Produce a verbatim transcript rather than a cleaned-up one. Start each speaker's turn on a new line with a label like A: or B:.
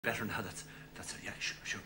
A: better now. That's that's it. Yeah, sure, sure.